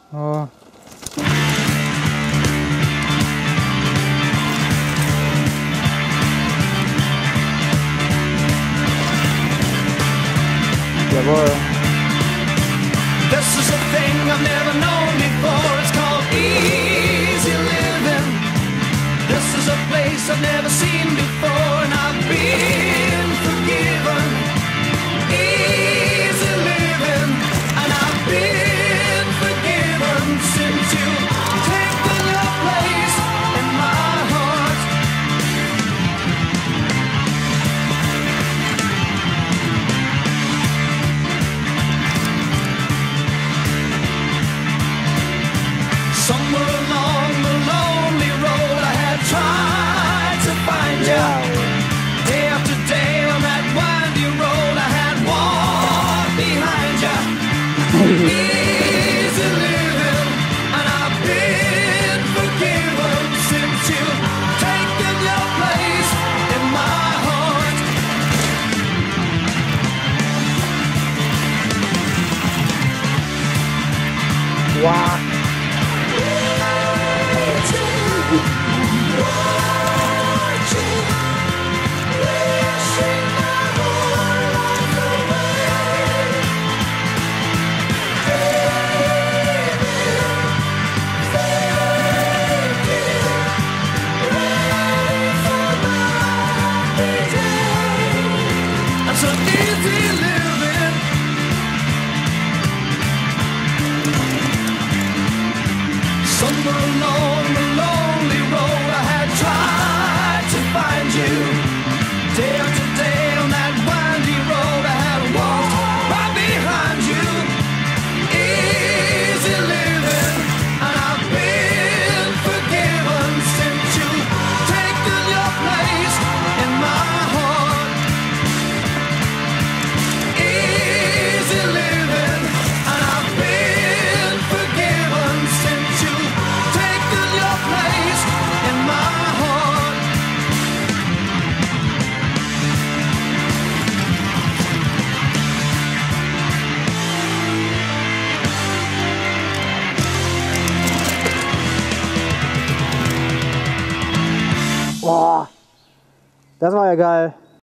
Oh. Jawohl. This is a thing I've never known before. It's called easy living. This is a place I've never seen before, and I've been forgiven. Easy living, and I've been forgiven since you've taken your place in my heart. Somewhere along the lonely road I had tried to find you. Day after day on that windy road I had walked behind you. Easy living, and I've been forgiven since you've taken your place in my heart. Wow. I'm so easy living. Somewhere along the lonely road I had tried to find you. Day after day on that windy road I had walked right behind you. Easy living, and I've been forgiven since you've taken your place in my heart. Easy living, and I've been forgiven since you've taken your place in my heart. Boah, das war ja geil.